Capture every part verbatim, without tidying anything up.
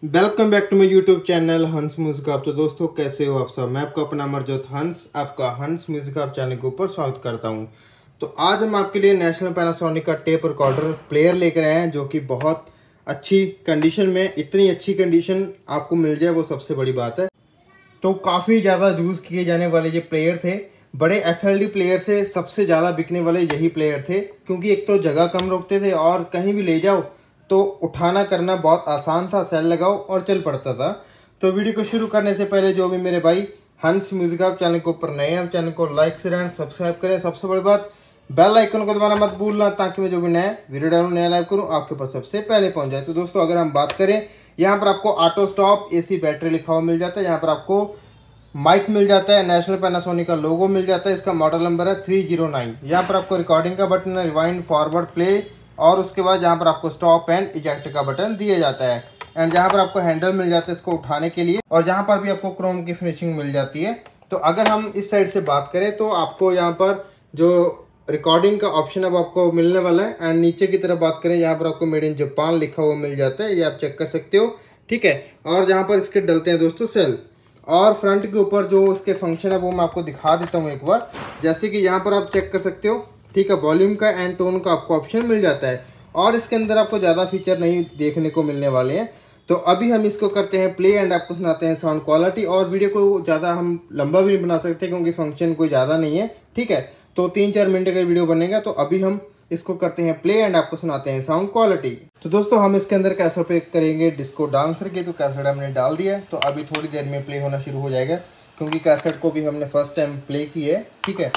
Welcome back to my YouTube channel Hans music hub. तो दोस्तों कैसे हो आप सब। मैं आपका अपना अमरजोत हंस आपका हंस म्यूजिक हब चैनल के ऊपर स्वागत करता हूं। तो आज हम आपके लिए नेशनल पैनासोनिक का टेप रिकॉर्डर प्लेयर लेकर आए हैं, जो कि बहुत अच्छी कंडीशन में, इतनी अच्छी कंडीशन आपको मिल जाए वो सबसे बड़ी बात है। तो काफ़ी ज़्यादा यूज़ किए जाने वाले ये प्लेयर थे। बड़े एफ एल डी प्लेयर से सबसे ज़्यादा बिकने वाले यही प्लेयर थे, क्योंकि एक तो जगह कम रोकते थे और कहीं भी ले जाओ तो उठाना करना बहुत आसान था, सेल लगाओ और चल पड़ता था। तो वीडियो को शुरू करने से पहले जो भी मेरे भाई हंस म्यूजिक हब चैनल के ऊपर नए हैं, चैनल को लाइक से एंड सब्सक्राइब करें। सबसे बड़ी बात, बेल आइकन को दबाना मत भूलना, ताकि मैं जो भी नया वीडियो डालूँ, नया लाइव करूँ, आपके पास सबसे पहले पहुँच जाए। तो दोस्तों अगर हम बात करें, यहाँ पर आपको auto stop A C battery लिखा हुआ मिल जाता है। यहाँ पर आपको माइक मिल जाता है, नेशनल पैनासोनिक का लोगो मिल जाता है, इसका मॉडल नंबर है थ्री जीरो नाइन। यहाँ पर आपको रिकॉर्डिंग का बटन है, रिवाइंड, फॉरवर्ड, प्ले, और उसके बाद यहाँ पर आपको स्टॉप एंड इजेक्ट का बटन दिया जाता है। एंड यहाँ पर आपको हैंडल मिल जाता है इसको उठाने के लिए, और जहाँ पर भी आपको क्रोम की फिनिशिंग मिल जाती है। तो अगर हम इस साइड से बात करें तो आपको यहाँ पर जो रिकॉर्डिंग का ऑप्शन अब आपको मिलने वाला है। एंड नीचे की तरफ बात करें, यहाँ पर आपको मेड इन जापान लिखा हुआ मिल जाता है, ये आप चेक कर सकते हो, ठीक है। और जहाँ पर इसके डलते हैं दोस्तों सेल, और फ्रंट के ऊपर जो इसके फंक्शन है वो मैं आपको दिखा देता हूँ एक बार। जैसे कि यहाँ पर आप चेक कर सकते हो, ठीक है, वॉल्यूम का एंड टोन का आपको ऑप्शन मिल जाता है, और इसके अंदर आपको ज़्यादा फीचर नहीं देखने को मिलने वाले हैं। तो अभी हम इसको करते हैं प्ले एंड आपको सुनाते हैं साउंड क्वालिटी। और वीडियो को ज़्यादा हम लंबा भी नहीं बना सकते, क्योंकि फंक्शन कोई ज़्यादा नहीं है, ठीक है। तो तीन चार मिनट का वीडियो बनेगा। तो अभी हम इसको करते हैं प्ले एंड आपको सुनाते हैं साउंड क्वालिटी। तो दोस्तों हम इसके अंदर कैसेट पे करेंगे डिस्को डांसर के, तो कैसेट हमने डाल दिया है। तो अभी थोड़ी देर में प्ले होना शुरू हो जाएगा, क्योंकि कैसेट को भी हमने फर्स्ट टाइम प्ले की है, ठीक है।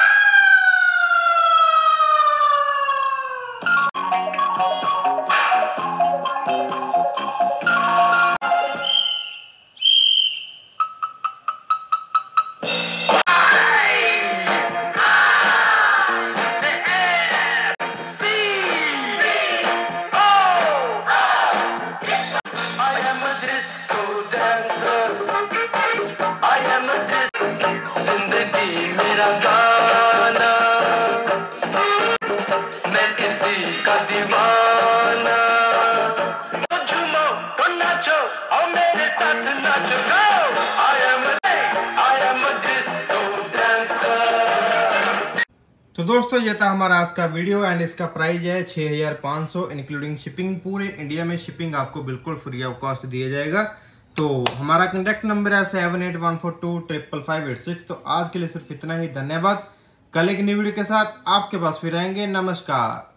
तो दोस्तों ये था हमारा आज का वीडियो, एंड इसका प्राइस है छः हज़ार पाँच सौ इंक्लूडिंग शिपिंग। पूरे इंडिया में शिपिंग आपको बिल्कुल फ्री ऑफ कॉस्ट दिया जाएगा। तो हमारा कॉन्टैक्ट नंबर है seven eight one four two triple five eight six. तो आज के लिए सिर्फ इतना ही, धन्यवाद। कल एक नई वीडियो के साथ आपके पास फिर आएंगे। नमस्कार।